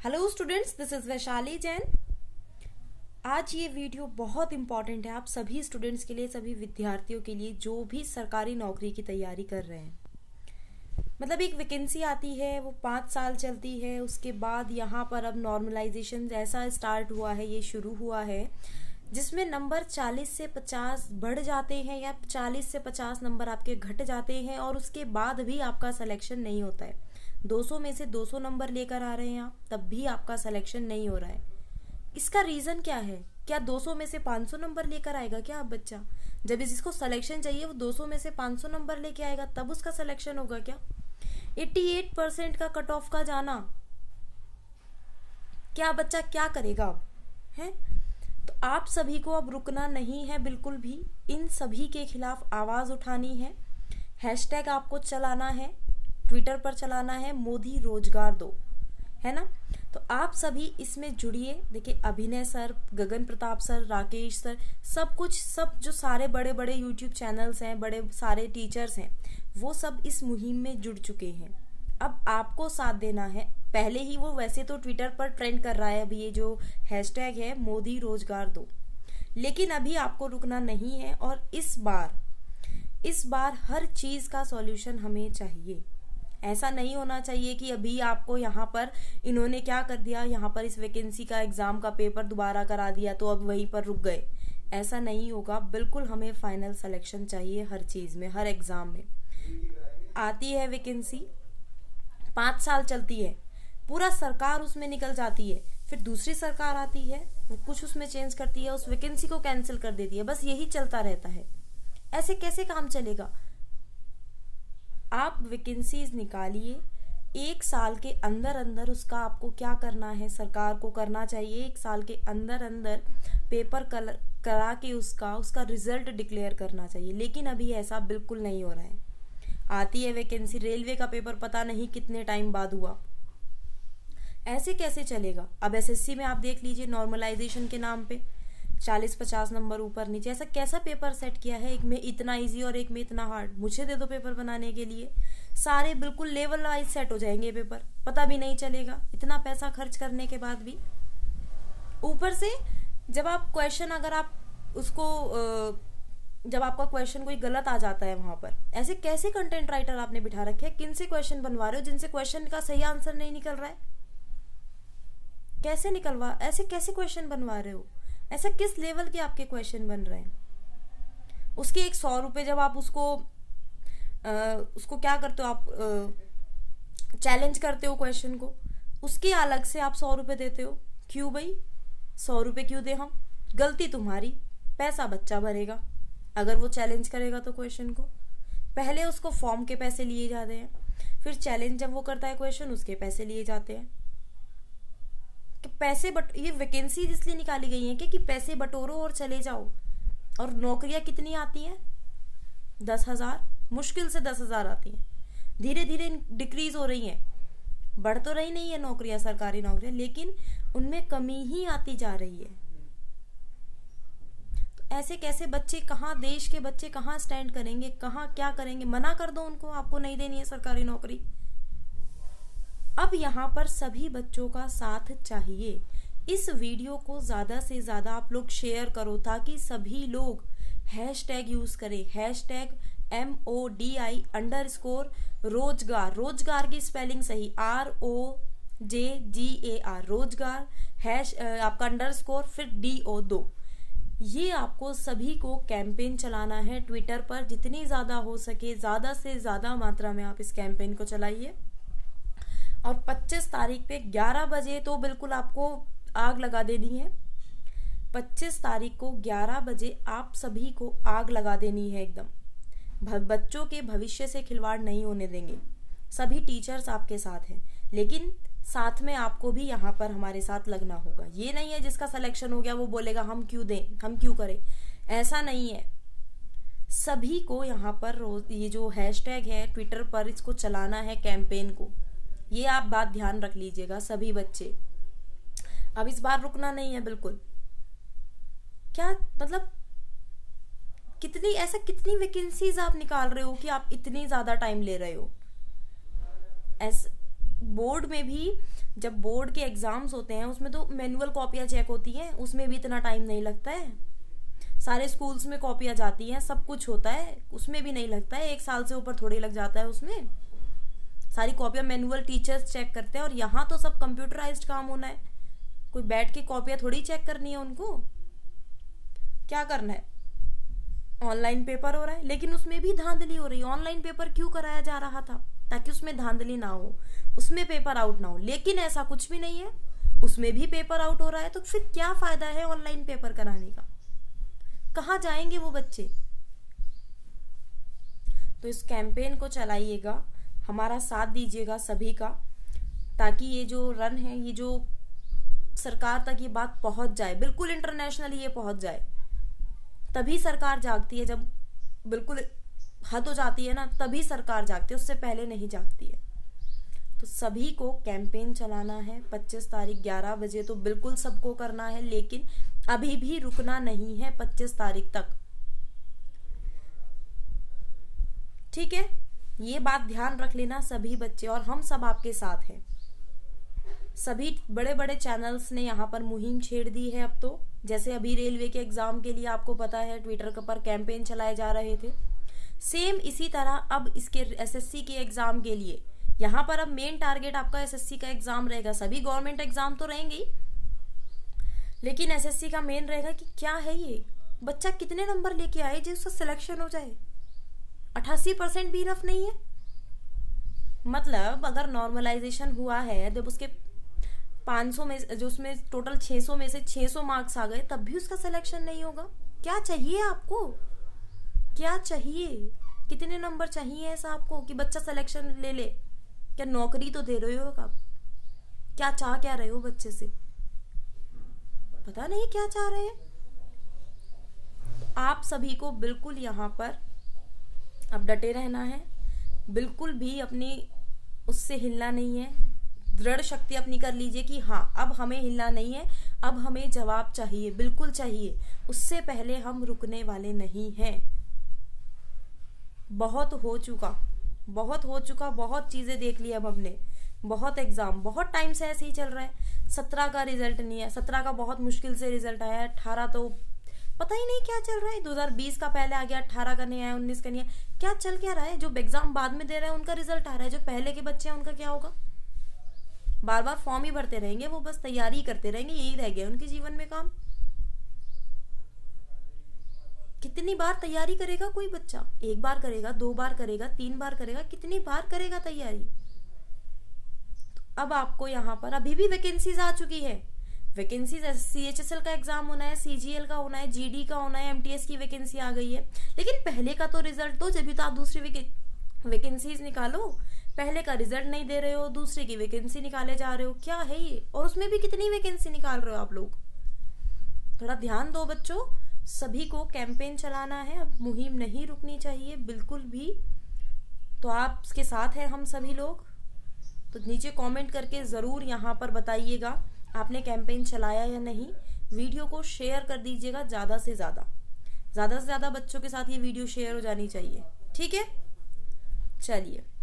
Hello students, this is Vaishali Jain. आज ये video बहुत इंपॉर्टेंट है आप सभी स्टूडेंट्स के लिए, सभी विद्यार्थियों के लिए जो भी सरकारी नौकरी की तैयारी कर रहे हैं। मतलब एक वैकेंसी आती है, वो 5 साल चलती है, उसके बाद यहाँ पर अब नॉर्मलाइजेशन ऐसा स्टार्ट हुआ है, ये शुरू हुआ है जिसमें नंबर 40 से 50 बढ़ जाते हैं या 40 से 50 नंबर आपके घट जाते हैं और उसके बाद भी आपका सिलेक्शन नहीं होता है। 200 में से 200 नंबर लेकर आ रहे हैं आप, तब भी आपका सिलेक्शन नहीं हो रहा है। इसका रीजन क्या है? क्या 200 में से 500 नंबर लेकर आएगा क्या आप बच्चा? जब जिसको सिलेक्शन चाहिए वो 200 में से 500 नंबर लेके आएगा तब उसका सिलेक्शन होगा क्या? 88% का कट ऑफ का जाना, क्या बच्चा क्या करेगा अब? है तो आप सभी को अब रुकना नहीं है बिल्कुल भी। इन सभी के खिलाफ आवाज उठानी है। हैशटैग आपको चलाना है, ट्विटर पर चलाना है, मोदी रोजगार दो, है ना। तो आप सभी इसमें जुड़िए। देखिए Abhinay sir, Gagan Pratap sir, Rakesh sir, सब जो सारे बड़े बड़े यूट्यूब चैनल्स हैं, बड़े सारे टीचर्स हैं, वो सब इस मुहिम में जुड़ चुके हैं। अब आपको साथ देना है। पहले ही वो वैसे तो ट्विटर पर ट्रेंड कर रहा है अभी ये जो हैशटैग है मोदी रोजगार दो, लेकिन अभी आपको रुकना नहीं है। और इस बार हर चीज का सॉल्यूशन हमें चाहिए। ऐसा नहीं होना चाहिए कि अभी आपको यहाँ पर इन्होंने क्या कर दिया, यहाँ पर इस वैकेंसी का एग्जाम का पेपर दोबारा करा दिया तो अब वहीं पर रुक गए। ऐसा नहीं होगा बिल्कुल। हमें फाइनल सिलेक्शन चाहिए हर चीज में, हर एग्जाम में। आती है वैकेंसी, 5 साल चलती है, पूरा सरकार उसमें निकल जाती है, फिर दूसरी सरकार आती है, वो कुछ उसमें चेंज करती है, उस वैकेंसी को कैंसिल कर देती है। बस यही चलता रहता है। ऐसे कैसे काम चलेगा? आप वैकेंसीज निकालिए, 1 साल के अंदर अंदर उसका आपको क्या करना है, सरकार को करना चाहिए 1 साल के अंदर अंदर पेपर करा के उसका रिजल्ट डिक्लेयर करना चाहिए। लेकिन अभी ऐसा बिल्कुल नहीं हो रहा है। आती है वैकेंसी, रेलवे का पेपर पता नहीं कितने टाइम बाद हुआ। ऐसे कैसे चलेगा? अब एसएससी में आप देख लीजिए, नॉर्मलाइजेशन के नाम पे 40-50 नंबर ऊपर नीचे, ऐसा कैसा पेपर सेट किया है? एक में इतना इजी और एक में इतना हार्ड। मुझे दे दो पेपर बनाने के लिए, सारे बिल्कुल लेवल वाइज सेट हो जाएंगे पेपर, पता भी नहीं चलेगा इतना पैसा खर्च करने के बाद भी। ऊपर से जब आप क्वेश्चन, अगर आप उसको जब आपका क्वेश्चन कोई गलत आ जाता है वहां पर, ऐसे कैसे कंटेंट राइटर आपने बिठा रखे हैं? किन से क्वेश्चन बनवा रहे हो जिनसे क्वेश्चन का सही आंसर नहीं निकल रहा है? कैसे ऐसे कैसे क्वेश्चन बनवा रहे हो? ऐसा किस लेवल के आपके क्वेश्चन बन रहे हैं? उसके 100 रुपए जब आप उसको क्या करते हो, आप चैलेंज करते हो क्वेश्चन को, उसके अलग से आप 100 रुपए देते हो। क्यों भाई? 100 रुपए क्यों दे हम? गलती तुम्हारी, पैसा बच्चा भरेगा अगर वो चैलेंज करेगा तो क्वेश्चन को। पहले उसको फॉर्म के पैसे लिए जाते हैं, फिर चैलेंज जब वो करता है क्वेश्चन उसके पैसे लिए जाते हैं। पैसे ये वैकेंसी इसलिए निकाली गई है कि पैसे बटोरो और चले जाओ। और नौकरियां कितनी आती हैं? 10,000, मुश्किल से 10,000 आती हैं। धीरे धीरे डिक्रीज हो रही हैं, बढ़ तो रही नहीं है नौकरियां, सरकारी नौकरियां, लेकिन उनमें कमी ही आती जा रही है। तो ऐसे कैसे बच्चे कहाँ, देश के बच्चे कहाँ स्टैंड करेंगे, कहाँ क्या करेंगे? मना कर दो उनको, आपको नहीं देनी है सरकारी नौकरी। अब यहाँ पर सभी बच्चों का साथ चाहिए। इस वीडियो को ज्यादा से ज्यादा आप लोग शेयर करो ताकि सभी लोग हैशटैग यूज करें, हैशटैग MODI_रोजगार। रोजगार की स्पेलिंग सही ROJGAR, रोजगार, आपका अंडरस्कोर, फिर DO 2। ये आपको सभी को कैंपेन चलाना है ट्विटर पर। जितनी ज्यादा हो सके, ज्यादा से ज्यादा मात्रा में आप इस कैंपेन को चलाइए। और 25 तारीख पे 11 बजे तो बिल्कुल आपको आग लगा देनी है। 25 तारीख को 11 बजे आप सभी को आग लगा देनी है एकदम। बच्चों के भविष्य से खिलवाड़ नहीं होने देंगे। सभी टीचर्स आपके साथ हैं, लेकिन साथ में आपको भी यहाँ पर हमारे साथ लगना होगा। ये नहीं है जिसका सिलेक्शन हो गया वो बोलेगा हम क्यों दें, हम क्यों करें। ऐसा नहीं है। सभी को यहाँ पर रोज ये जो हैशटैग है ट्विटर पर, इसको चलाना है कैंपेन को। ये आप बात ध्यान रख लीजिएगा सभी बच्चे। अब इस बार रुकना नहीं है बिल्कुल। क्या मतलब कितनी वैकेंसीज आप निकाल रहे हो कि आप इतनी ज्यादा टाइम ले रहे हो? बोर्ड में भी जब बोर्ड के एग्जाम्स होते हैं उसमें तो मैनुअल कॉपियां चेक होती हैं, उसमें भी इतना टाइम नहीं लगता है। सारे स्कूल्स में कॉपियां जाती हैं, सब कुछ होता है, उसमें भी नहीं लगता है, 1 साल से ऊपर थोड़ी लग जाता है उसमें। सारी कॉपियां मैनुअल टीचर्स चेक करते हैं, और यहाँ तो सब कंप्यूटराइज्ड काम होना है। कोई बैठ के कॉपियां थोड़ी चेक करनी है उनको। क्या करना है, ऑनलाइन पेपर हो रहा है, लेकिन उसमें भी धांधली हो रही है। ऑनलाइन पेपर क्यों कराया जा रहा था? ताकि उसमें धांधली ना हो, उसमें पेपर आउट ना हो, लेकिन ऐसा कुछ भी नहीं है, उसमें भी पेपर आउट हो रहा है। तो फिर क्या फायदा है ऑनलाइन पेपर कराने का? कहाँ जाएंगे वो बच्चे? तो इस कैंपेन को चलाइएगा, हमारा साथ दीजिएगा सभी का, ताकि ये जो रन है, ये जो सरकार तक ये बात पहुंच जाए, बिल्कुल इंटरनेशनली ये पहुंच जाए। तभी सरकार जागती है, जब बिल्कुल हद हो जाती है ना, तभी सरकार जागती है, उससे पहले नहीं जागती है। तो सभी को कैंपेन चलाना है 25 तारीख 11 बजे, तो बिल्कुल सबको करना है, लेकिन अभी भी रुकना नहीं है 25 तारीख तक। ठीक है, ये बात ध्यान रख लेना सभी बच्चे, और हम सब आपके साथ हैं। सभी बड़े बड़े चैनल्स ने यहाँ पर मुहिम छेड़ दी है अब तो। जैसे अभी रेलवे के एग्जाम के लिए आपको पता है ट्विटर पर कैंपेन चलाए जा रहे थे, सेम इसी तरह अब इसके एसएससी के एग्जाम के लिए यहाँ पर अब मेन टारगेट आपका एसएससी का एग्जाम रहेगा। सभी गवर्नमेंट एग्जाम तो रहेंगे ही, लेकिन एसएससी का मेन रहेगा कि क्या है ये बच्चा कितने नंबर लेके आए जिसका सिलेक्शन हो जाए। 88% भी इनफ नहीं है। मतलब अगर नॉर्मलाइजेशन हुआ है, जब उसके 500 में जो उसमें टोटल 600 में से 600 मार्क्स आ गए, तब भी उसका सिलेक्शन नहीं होगा। क्या चाहिए आपको? क्या चाहिए? कितने नंबर चाहिए ऐसा आपको कि बच्चा सिलेक्शन ले ले? क्या नौकरी तो दे रहे हो आप? क्या चाह क्या रहे हो बच्चे से? पता नहीं क्या चाह रहे हैं। आप सभी को बिल्कुल यहाँ पर अब डटे रहना है, बिल्कुल भी अपनी उससे हिलना नहीं है। दृढ़ शक्ति अपनी कर लीजिए कि हाँ अब हमें हिलना नहीं है, अब हमें जवाब चाहिए, बिल्कुल चाहिए। उससे पहले हम रुकने वाले नहीं हैं। बहुत हो चुका, बहुत चीजें देख ली अब हमने। बहुत एग्जाम बहुत टाइम से ऐसे ही चल रहा है। 17 का रिजल्ट नहीं है, 17 का बहुत मुश्किल से रिजल्ट आया है, 18 तो पता ही नहीं क्या चल रहा है। 2020 का पहले आ गया, 18 का नहीं आया, 19 का नहीं आया, क्या चल क्या रहा है? जो एग्जाम बाद में दे रहे हैं उनका रिजल्ट आ रहा है, जो पहले के बच्चे हैं उनका क्या होगा? बार बार फॉर्म ही भरते रहेंगे, वो बस तैयारी करते रहेंगे, यही रह गया उनके जीवन में काम। कितनी बार तैयारी करेगा कोई बच्चा? 1 बार करेगा, 2 बार करेगा, 3 बार करेगा, कितनी बार करेगा तैयारी? तो अब आपको यहाँ पर अभी भी वैकेंसीज आ चुकी है। वैकेंसीज CHSL का एग्जाम होना है, CGL का होना है, GD का होना है, MTS की वैकेंसी आ गई है। लेकिन पहले का तो रिजल्ट दो, जब भी तो आप दूसरी वैकेंसीज निकालो। पहले का रिजल्ट नहीं दे रहे हो, दूसरे की वैकेंसी निकाले जा रहे हो, क्या है ये? और उसमें भी कितनी वैकेंसी निकाल रहे हो आप लोग? थोड़ा ध्यान दो बच्चों। सभी को कैंपेन चलाना है, अब मुहिम नहीं रुकनी चाहिए बिल्कुल भी। तो आपके साथ हैं हम सभी लोग। तो नीचे कमेंट करके जरूर यहाँ पर बताइएगा आपने कैंपेन चलाया या नहीं। वीडियो को शेयर कर दीजिएगा ज्यादा से ज्यादा बच्चों के साथ ये वीडियो शेयर हो जानी चाहिए। ठीक है, चलिए।